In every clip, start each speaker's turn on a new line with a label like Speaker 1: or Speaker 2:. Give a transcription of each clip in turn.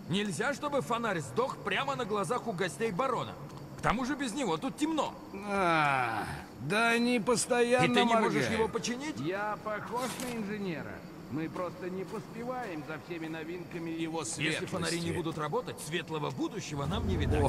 Speaker 1: Нельзя, чтобы фонарь сдох прямо на глазах у гостей барона. К тому же без него тут темно.
Speaker 2: Да они постоянно
Speaker 1: И ты не
Speaker 2: моргают.
Speaker 1: можешь его починить?
Speaker 3: Я похож на инженера. Мы просто не поспеваем за всеми новинками его светлости.
Speaker 1: Если фонари не будут работать, светлого будущего нам не видать.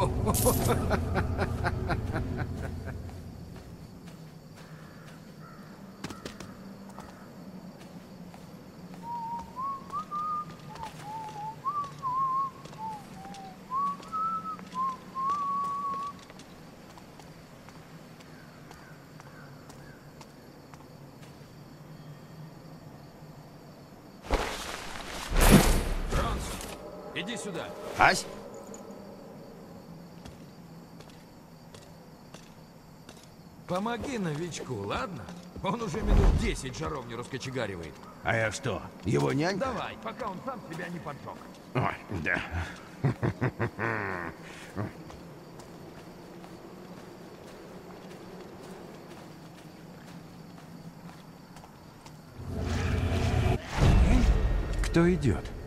Speaker 1: Иди сюда.
Speaker 2: Ась?
Speaker 1: Помоги новичку, ладно? Он уже минут 10 жаровню раскочегаривает.
Speaker 2: А я что, его нянь?
Speaker 1: Давай, пока он сам себя не поджег.
Speaker 2: Ой, да.
Speaker 4: Кто идет?